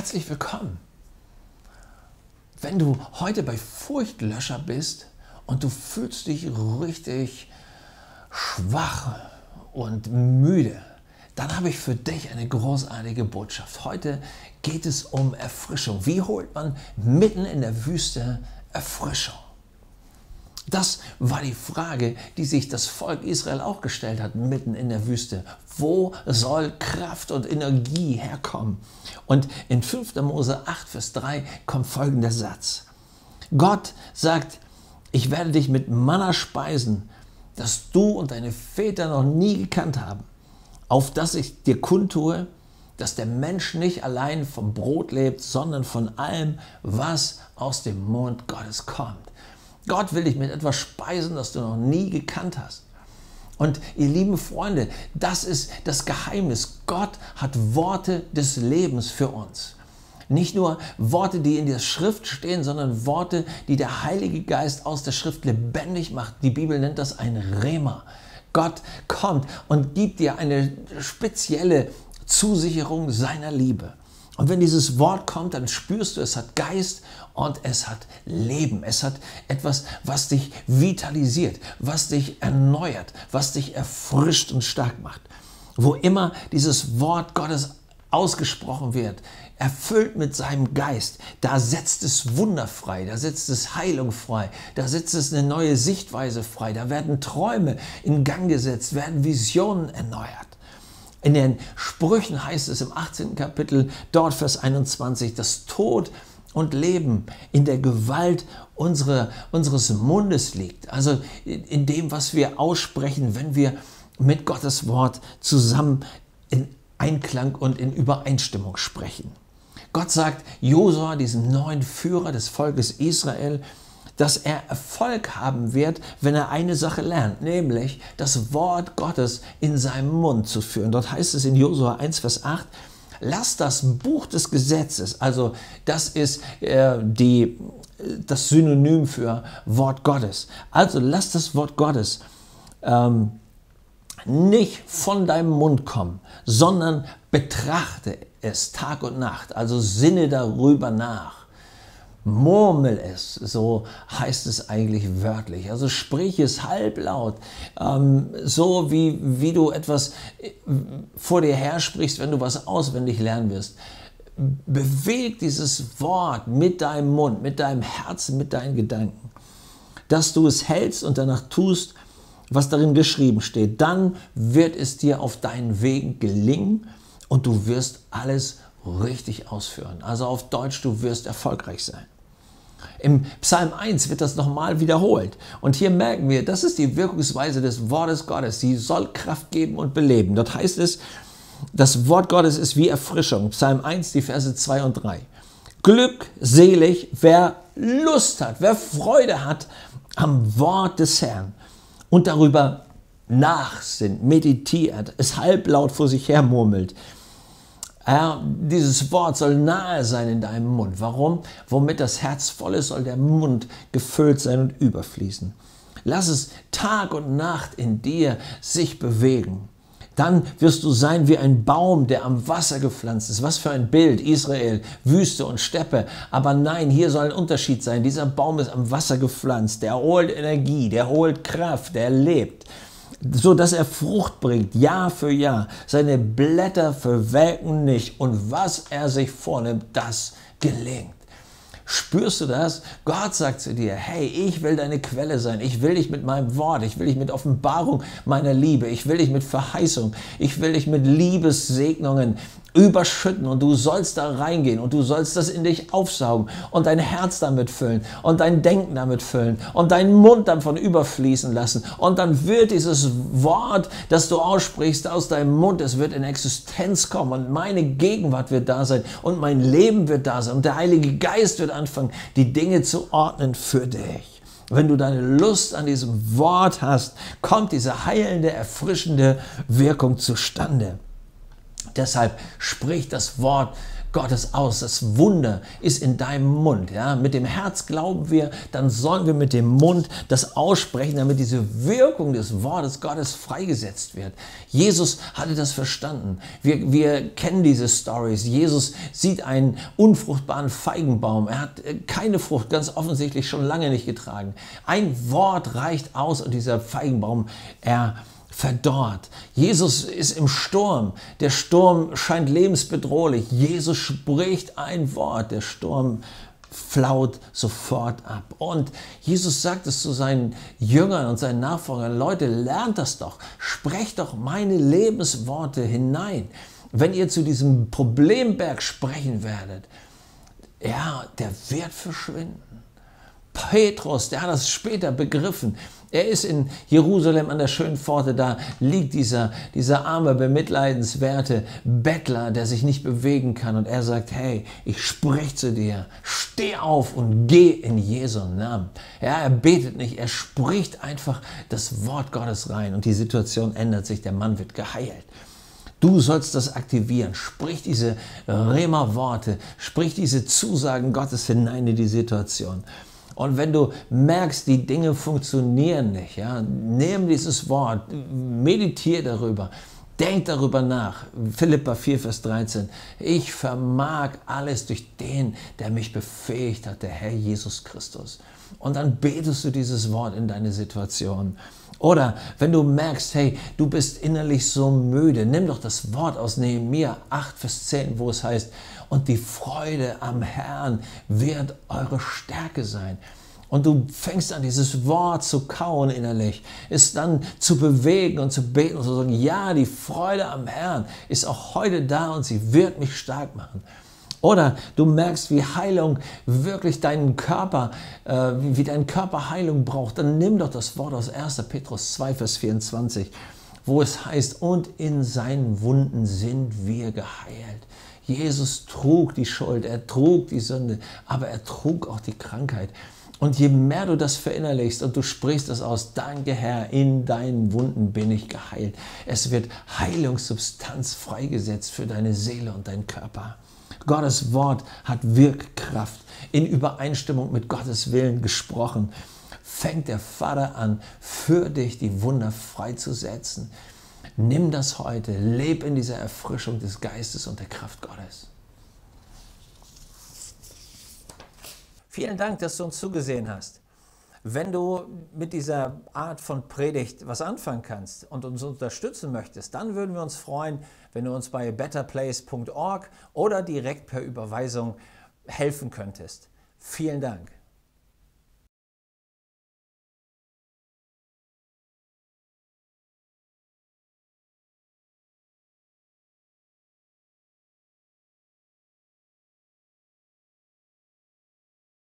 Herzlich willkommen. Wenn du heute bei Furchtlöscher bist und du fühlst dich richtig schwach und müde, dann habe ich für dich eine großartige Botschaft. Heute geht es um Erfrischung. Wie holt man mitten in der Wüste Erfrischung? Das war die Frage, die sich das Volk Israel auch gestellt hat, mitten in der Wüste. Wo soll Kraft und Energie herkommen? Und in 5. Mose 8, Vers 3 kommt folgender Satz. Gott sagt, ich werde dich mit Manna speisen, das du und deine Väter noch nie gekannt haben, auf das ich dir kundtue, dass der Mensch nicht allein vom Brot lebt, sondern von allem, was aus dem Mund Gottes kommt. Gott will dich mit etwas speisen, das du noch nie gekannt hast. Und ihr lieben Freunde, das ist das Geheimnis. Gott hat Worte des Lebens für uns. Nicht nur Worte, die in der Schrift stehen, sondern Worte, die der Heilige Geist aus der Schrift lebendig macht. Die Bibel nennt das ein Rema. Gott kommt und gibt dir eine spezielle Zusicherung seiner Liebe. Und wenn dieses Wort kommt, dann spürst du, es hat Geist und es hat Leben. Es hat etwas, was dich vitalisiert, was dich erneuert, was dich erfrischt und stark macht. Wo immer dieses Wort Gottes ausgesprochen wird, erfüllt mit seinem Geist, da setzt es Wunder frei, da setzt es Heilung frei, da setzt es eine neue Sichtweise frei, da werden Träume in Gang gesetzt, werden Visionen erneuert. In den Sprüchen heißt es im 18. Kapitel, dort Vers 21, dass Tod und Leben in der Gewalt unseres Mundes liegt. Also in dem, was wir aussprechen, wenn wir mit Gottes Wort zusammen in Einklang und in Übereinstimmung sprechen. Gott sagt Josua, diesem neuen Führer des Volkes Israel, dass er Erfolg haben wird, wenn er eine Sache lernt, nämlich das Wort Gottes in seinem Mund zu führen. Dort heißt es in Josua 1, Vers 8, lass das Buch des Gesetzes, also das ist das Synonym für Wort Gottes, also lass das Wort Gottes nicht von deinem Mund kommen, sondern betrachte es Tag und Nacht, also sinne darüber nach. Murmel es, so heißt es eigentlich wörtlich. Also sprich es halblaut, so wie du etwas vor dir her sprichst, wenn du was auswendig lernen wirst. Beweg dieses Wort mit deinem Mund, mit deinem Herzen, mit deinen Gedanken, dass du es hältst und danach tust, was darin geschrieben steht. Dann wird es dir auf deinen Wegen gelingen und du wirst alles richtig ausführen. Also auf Deutsch, du wirst erfolgreich sein. Im Psalm 1 wird das nochmal wiederholt. Und hier merken wir, das ist die Wirkungsweise des Wortes Gottes. Sie soll Kraft geben und beleben. Dort heißt es, das Wort Gottes ist wie Erfrischung. Psalm 1, die Verse 2 und 3. Glückselig, wer Lust hat, wer Freude hat am Wort des Herrn und darüber nachsinnt, meditiert, es halblaut vor sich her murmelt. Ja, dieses Wort soll nahe sein in deinem Mund. Warum? Womit das Herz voll ist, soll der Mund gefüllt sein und überfließen. Lass es Tag und Nacht in dir sich bewegen. Dann wirst du sein wie ein Baum, der am Wasser gepflanzt ist. Was für ein Bild, Israel, Wüste und Steppe. Aber nein, hier soll ein Unterschied sein. Dieser Baum ist am Wasser gepflanzt. Der holt Energie, der holt Kraft, der lebt. So dass er Frucht bringt, Jahr für Jahr. Seine Blätter verwelken nicht und was er sich vornimmt, das gelingt. Spürst du das? Gott sagt zu dir, hey, ich will deine Quelle sein, ich will dich mit meinem Wort, ich will dich mit Offenbarung meiner Liebe, ich will dich mit Verheißung, ich will dich mit Liebessegnungen überschütten und du sollst da reingehen und du sollst das in dich aufsaugen und dein Herz damit füllen und dein Denken damit füllen und deinen Mund davon überfließen lassen und dann wird dieses Wort, das du aussprichst aus deinem Mund, es wird in Existenz kommen und meine Gegenwart wird da sein und mein Leben wird da sein und der Heilige Geist wird anfangen, die Dinge zu ordnen für dich. Wenn du deine Lust an diesem Wort hast, kommt diese heilende, erfrischende Wirkung zustande. Deshalb spricht das Wort Gottes aus. Das Wunder ist in deinem Mund. Ja? Mit dem Herz glauben wir, dann sollen wir mit dem Mund das aussprechen, damit diese Wirkung des Wortes Gottes freigesetzt wird. Jesus hatte das verstanden. Wir kennen diese Stories. Jesus sieht einen unfruchtbaren Feigenbaum. Er hat keine Frucht, ganz offensichtlich schon lange nicht getragen. Ein Wort reicht aus und dieser Feigenbaum, er verdorrt. Jesus ist im Sturm. Der Sturm scheint lebensbedrohlich. Jesus spricht ein Wort. Der Sturm flaut sofort ab. Und Jesus sagt es zu seinen Jüngern und seinen Nachfolgern: Leute, lernt das doch. Sprecht doch meine Lebensworte hinein. Wenn ihr zu diesem Problemberg sprechen werdet, ja, der wird verschwinden. Petrus, der hat das später begriffen. Er ist in Jerusalem an der schönen Pforte, da liegt dieser arme, bemitleidenswerte Bettler, der sich nicht bewegen kann. Und er sagt: Hey, ich spreche zu dir, steh auf und geh in Jesu Namen. Ja, er betet nicht, er spricht einfach das Wort Gottes rein und die Situation ändert sich, der Mann wird geheilt. Du sollst das aktivieren. Sprich diese Rema-Worte, sprich diese Zusagen Gottes hinein in die Situation. Und wenn du merkst, die Dinge funktionieren nicht, ja, nimm dieses Wort, meditiere darüber, denk darüber nach. Philipper 4, Vers 13. Ich vermag alles durch den, der mich befähigt hat, der Herr Jesus Christus. Und dann betest du dieses Wort in deine Situation. Oder wenn du merkst, hey, du bist innerlich so müde, nimm doch das Wort aus Nehemia 8, Vers 10, wo es heißt: Und die Freude am Herrn wird eure Stärke sein. Und du fängst an, dieses Wort zu kauen innerlich, es dann zu bewegen und zu beten und zu sagen: Ja, die Freude am Herrn ist auch heute da und sie wird mich stark machen. Oder du merkst, wie Heilung wirklich deinen Körper, wie dein Körper Heilung braucht, dann nimm doch das Wort aus 1. Petrus 2, Vers 24, wo es heißt: Und in seinen Wunden sind wir geheilt. Jesus trug die Schuld, er trug die Sünde, aber er trug auch die Krankheit. Und je mehr du das verinnerlichst und du sprichst es aus: Danke Herr, in deinen Wunden bin ich geheilt. Es wird Heilungssubstanz freigesetzt für deine Seele und deinen Körper. Gottes Wort hat Wirkkraft. In Übereinstimmung mit Gottes Willen gesprochen, fängt der Vater an, für dich die Wunder freizusetzen. Nimm das heute, leb in dieser Erfrischung des Geistes und der Kraft Gottes. Vielen Dank, dass du uns zugesehen hast. Wenn du mit dieser Art von Predigt was anfangen kannst und uns unterstützen möchtest, dann würden wir uns freuen, wenn du uns bei betterplace.org oder direkt per Überweisung helfen könntest. Vielen Dank.